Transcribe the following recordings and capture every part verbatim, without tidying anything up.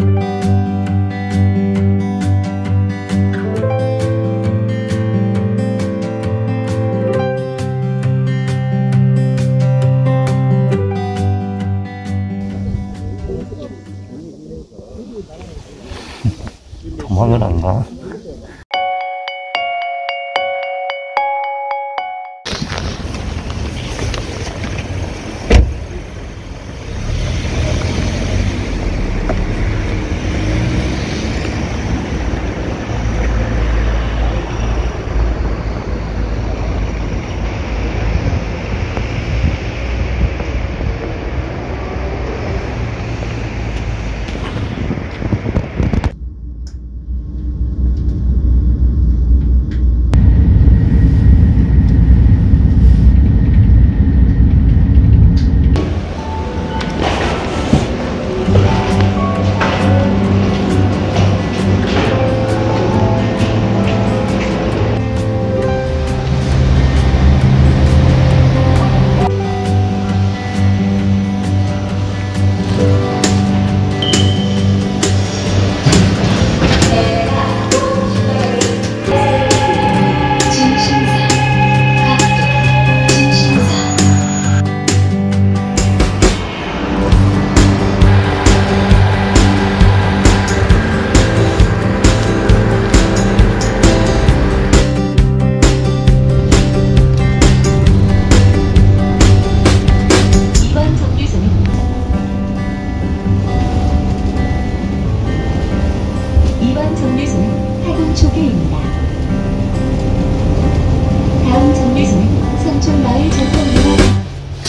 도망을 안 가. 이번 정류소는 하동초교입니다. 다음 정류소는 성촌마을 전통문화관.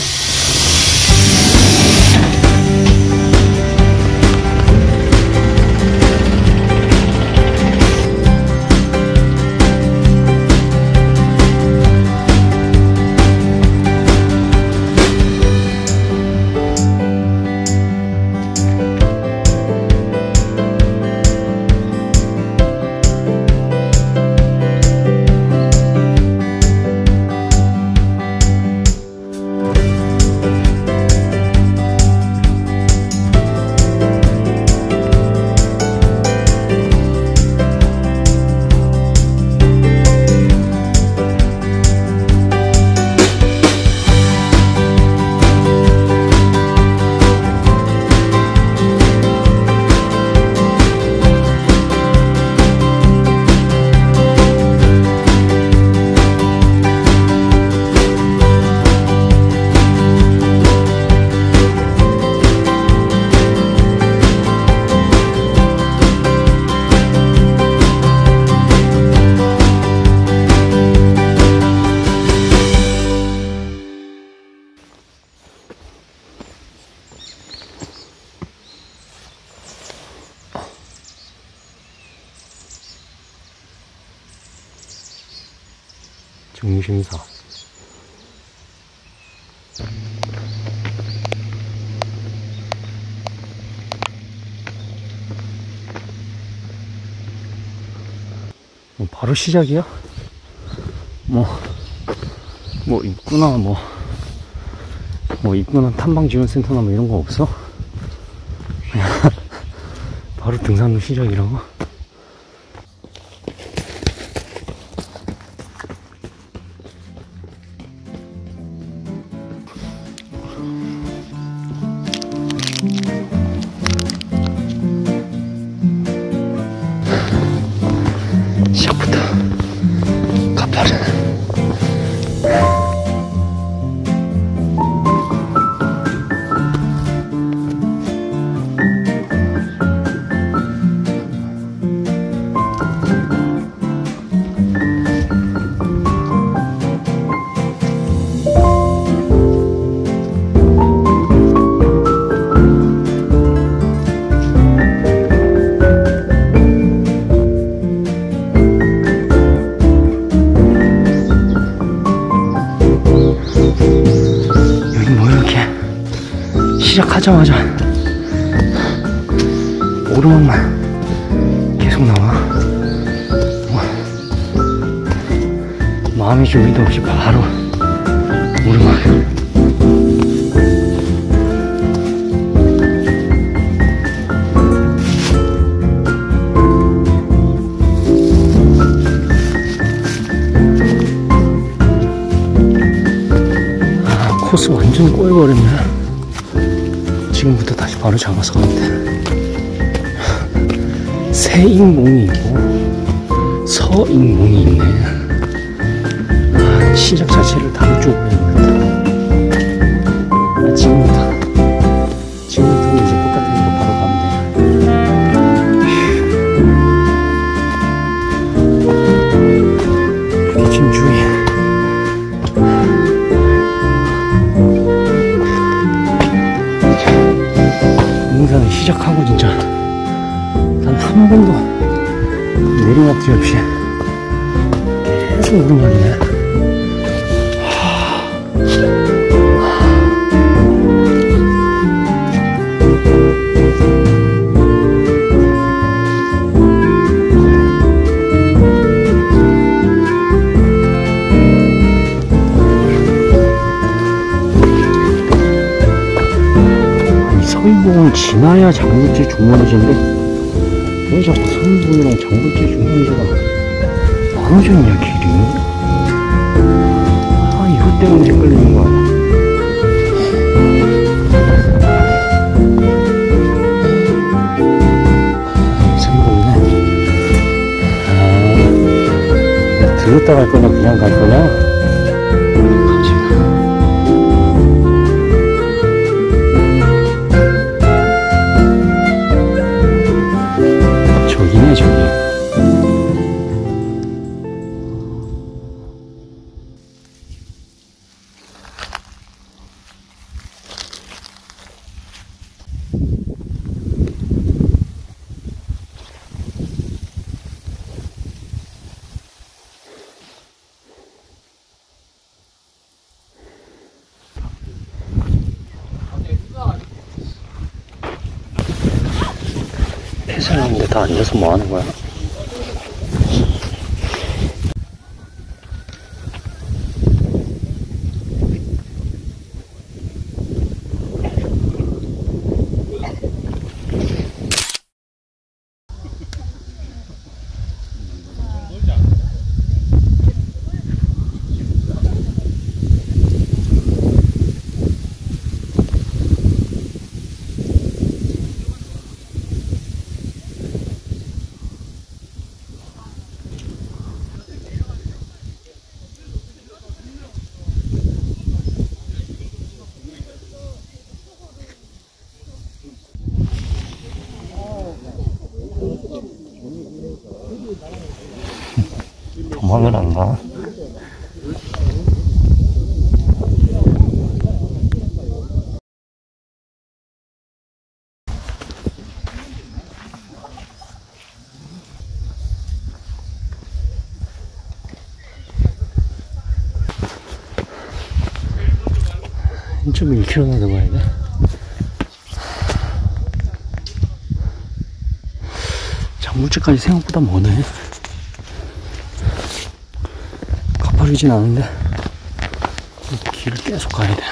중심사. 뭐 바로 시작이야? 뭐, 뭐 입구나 뭐, 뭐 입구나 탐방지원센터나 뭐 이런 거 없어? 그냥 바로 등산로 시작이라고? 시작부터 가파른 시작하자마자 오르막만 계속 나와. 마음의 준비도 없이 바로 오르막. 코스 완전 꼬여버렸네. 지금부터 다시 바로 잡아서 가면 돼. 세익몽이 있고 서익몽이 있네. 아, 시작 자체를 다른 쪽으로 해야겠다. 아, 지금부터 지금부터 이제 똑같은 거 바로 가면 돼. 부딪힘 주의. 영상을 시작하고 진짜 단 한 번도 내리막길 없이 계속 오르막이네. 서인봉을 지나야 장굴제 중간이인데 왜 자꾸 서인봉이랑 장굴제 중간이가 나눠졌냐 길이? 아 이것 때문에 헷갈리는 거야. 서인봉이네. 아 내가 들었다 갈 거냐 그냥 갈 거냐? 저기네 저기. 폐쇄하는데 다 앉아서 뭐 하는 거야? 도망을 안 가. 일 점 일 킬로미터나 더 가야 돼. 장굴제까지 생각보다 머네. 가파르진 않은데 길을 계속 가야 돼.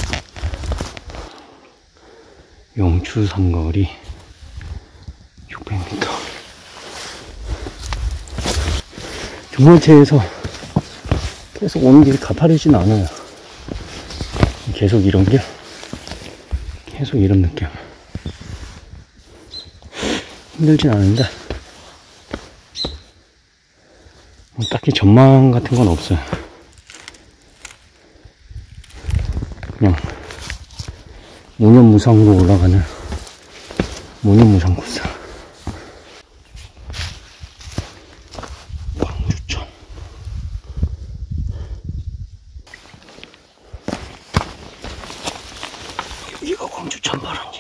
용추 삼거리 육백 미터. 중간체에서 계속 오는 길이 가파르진 않아요. 계속 이런 길, 계속 이런 느낌. 힘들진 않은데 딱히 전망 같은 건 없어요. 그냥 모년무상으로 올라가는 모년무상 코스. 광주천. 여기가 광주천 발원지.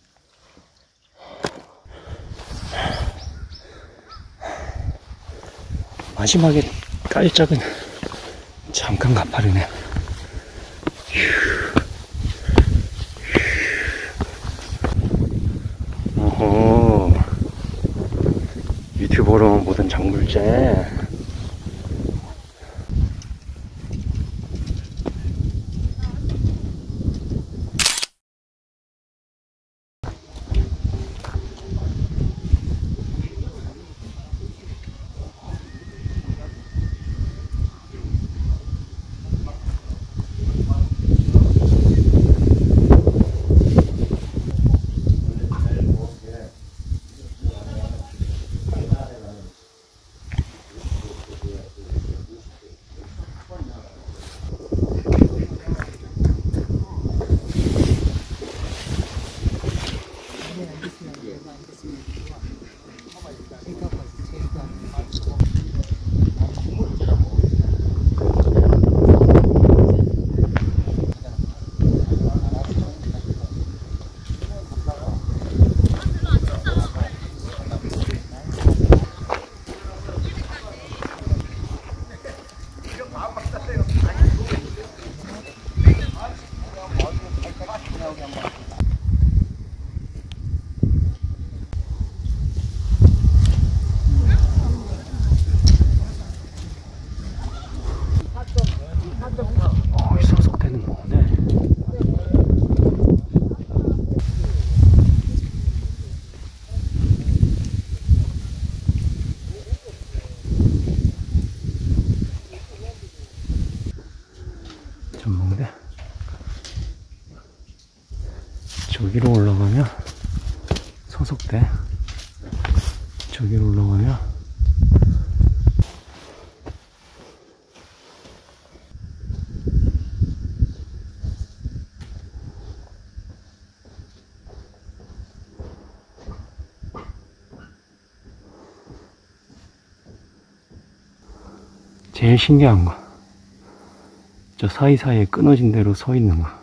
마지막에 깔짝은 잠깐 가파르네. 어허, 유튜버로만 보던 장굴제. 저기로 올라가면 제일 신기한 거, 저 사이사이에 끊어진 대로 서 있는 거.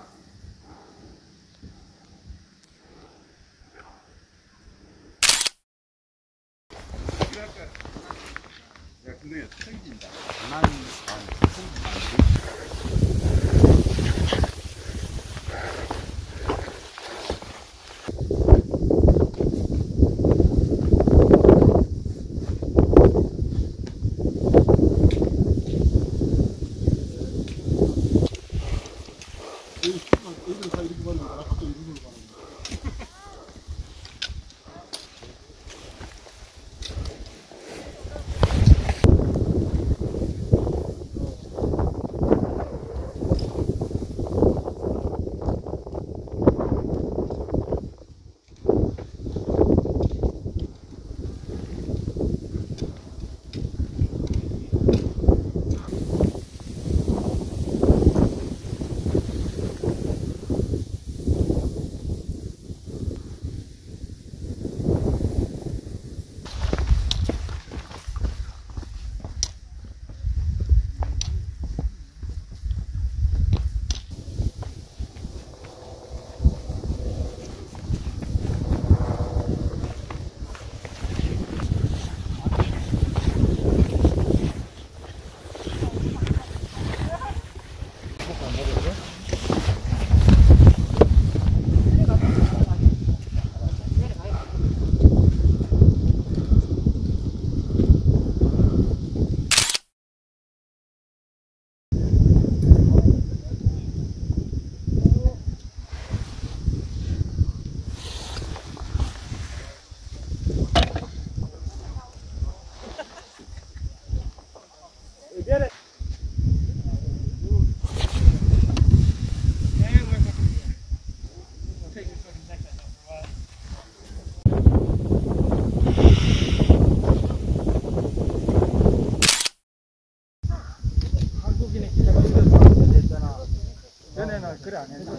그래 안 해도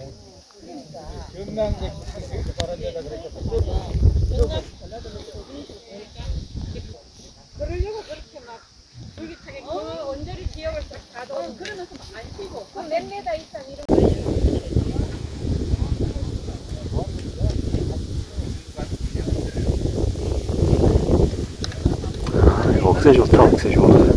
경남대 바른 데다 그렇게 그러려고 그렇게 막 줄기차게 그 언저리 지역을 딱 가도 그러면서 안 쉬고 그 몇 메다 이상 이런 거. 억새 좋다, 억새 좋아.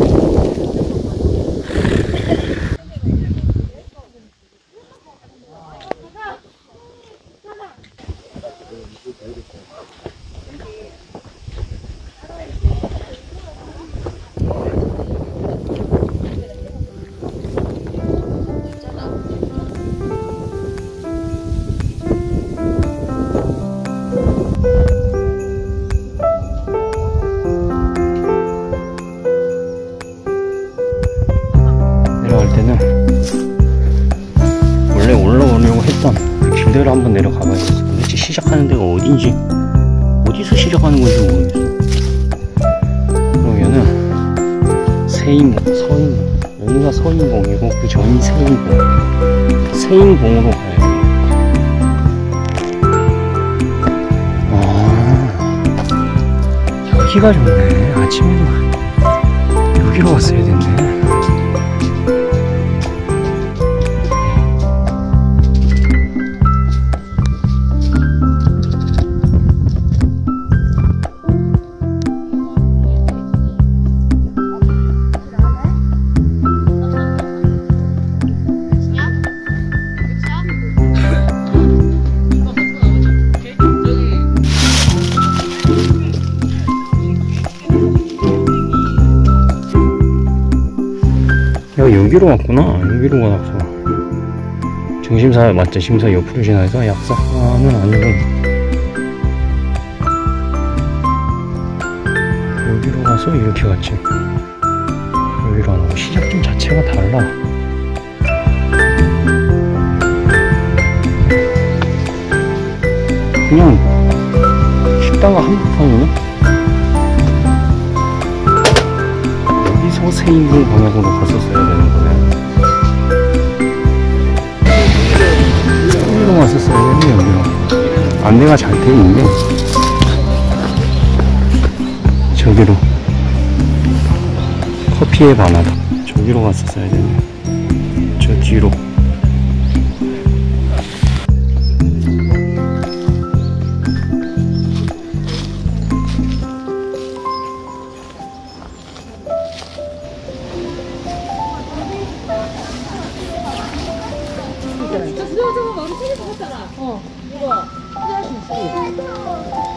길대로 한번 내려가 봐야겠어. 도대체 시작하는 데가 어딘지, 어디서 시작하는 건지 모르겠어. 그러면은 세인, 서인, 여기가 서인봉이고 그 전이 세인봉, 세인봉으로 가야 돼. 아, 여기가 좋네. 아침에도 여기로 왔어야 됐네. 여기로 왔구나. 여기로 가서 중심사 맞죠? 심사 옆으로 지나서 약사는 아니고 여기로 가서 이렇게 갔지. 여기로 안 오고 시작점 자체가 달라. 그냥 식당과 한복판이네. 서세인궁 방향으로 갔었어야 되는 거네. 여기로 왔었어야 되네, 여기로. 안내가 잘 돼 있네. 저기로. 커피의 바나다. 저기로 갔었어야 되네. 저 뒤로. 저 수저 저거 머리 책에서 봤잖아. 어, 이거. 필요할 수 있어.